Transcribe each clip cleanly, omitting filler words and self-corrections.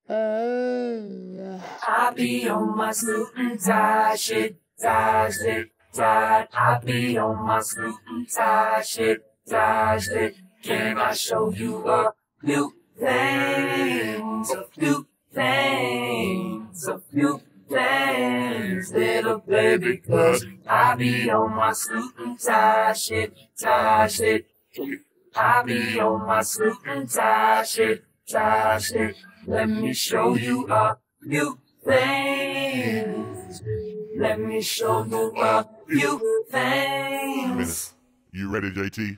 I be on my suit and tie shit, tie shit, tie. I be on my suit and tie shit, tie shit. Can I show you a few things, a few things, a few things, little baby? 'Cause I be on my suit and tie shit, tie shit. I be on my suit and tie shit, tie shit. Let me show you a few things. Let me show you a few things. You ready, JT?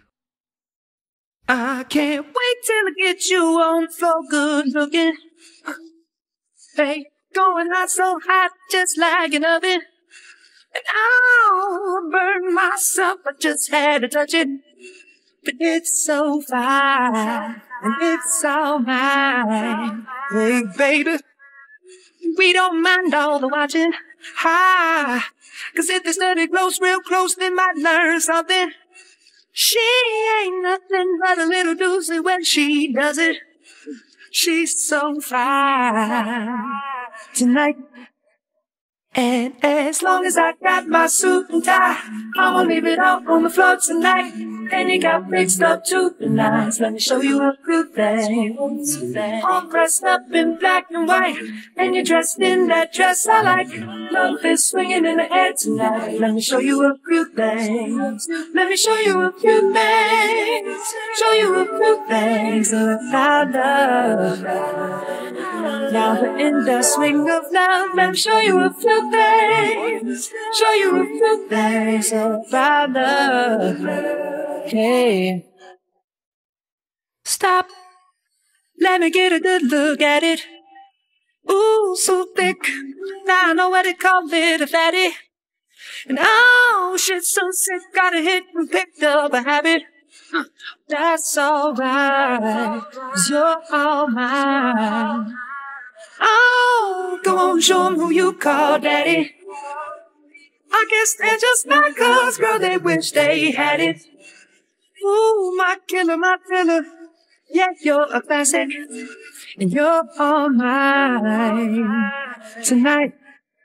I can't wait till I get you on the floor, good looking. Hey, going hot so hot, just like an oven. And I'll burn myself, I just had to touch it. But it's so fine, and it's all mine. Hey, baby, we don't mind all the watching. Hi, 'cause if they study close, real close, they might learn something. She ain't nothing but a little doozy when she does it. She's so fine tonight. And as long as I got my suit and tie, I'ma leave it out on the floor tonight. And you got mixed up to the nines. Let me show you a few things. All dressed up in black and white, and you're dressed in that dress I like. Love is swinging in the air tonight. Let me show you a few things. Let me show you a few things. Show you a few things about love. Now we're in the swing of love. Let me show you a few things. Show you a few things about love. Hey, stop. Let me get a good look at it. Ooh, so thick. Now I know what they call it, a fatty. And oh, shit, so sick. Got a hit and picked up a habit. That's alright, 'cause you're all mine. Oh, go on, show 'em who you call daddy. I guess they're just not 'cause, girl, they wish they had it. Ooh, my killer, yeah, you're a classic, and you're all mine tonight.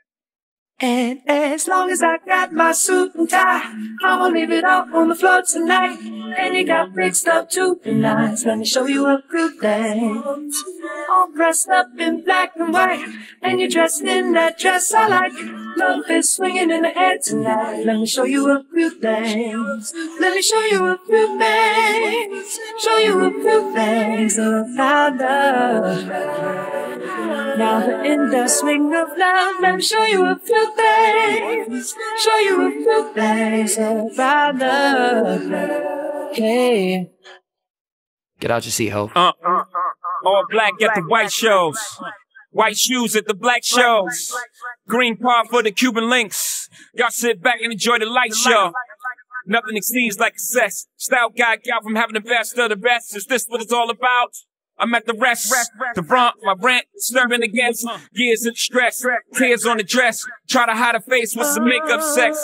And as long as I got my suit and tie, I'ma leave it out on the floor tonight. And you got mixed up to the nines. Let me show you a few things. All dressed up in black and white, and you're dressed in that dress I like. Love is swinging in the air tonight. Let me show you a few things. Let me show you a few things. Show you a few things about love. Now we're in the swing of love. Let me show you a few things. Show you a few things about love. Hey, Get out your seat, ho. All black at the white shows. White shoes at the black shows. Green part for the Cuban links. Y'all sit back and enjoy the light show. Nothing exceeds like success. Style guy got from having the best of the best. Is this what it's all about? I'm at the rest, the brunt, my rent, stirring against years of stress, tears on the dress, try to hide a face with some makeup sex,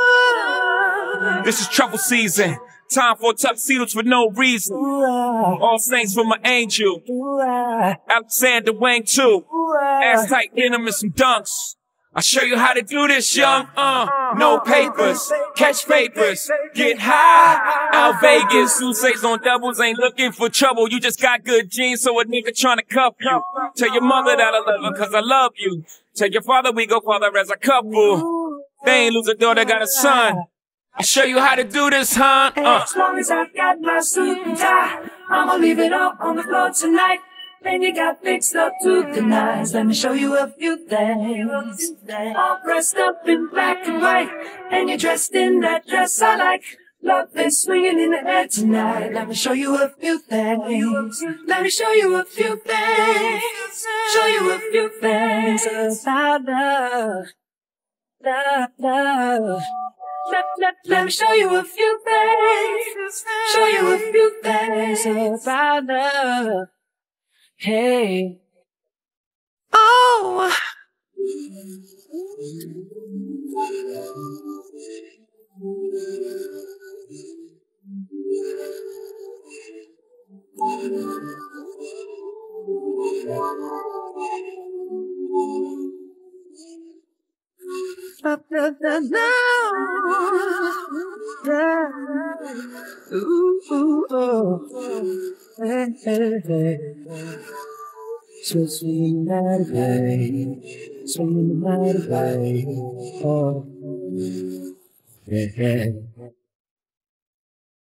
This is trouble season, time for tuxedos for no reason, all saints for my angel, Alexander Wang too, ass tight denim and some dunks. I'll show you how to do this, young, no papers, catch papers, get high, out Vegas. Sousa's on doubles, ain't looking for trouble. You just got good genes, so a nigga tryna cuff you. Tell your mother that I love her, 'cause I love you. Tell your father we go father as a couple. They ain't lose a daughter, got a son. I'll show you how to do this, huh? As long as I got my suit and tie, I'ma leave it all on the floor tonight. Then you got fixed up to the nines. Let me show you a few things. All dressed up in black and white, and you're dressed in that dress I like. Love is swinging in the air tonight. Let me show you a few things. Let me show you a few things. Show you a few things about love. Love. Let me show you a few things. Show you a few things about love. Hey. Oh. Swing that way, swing that way, oh, yeah.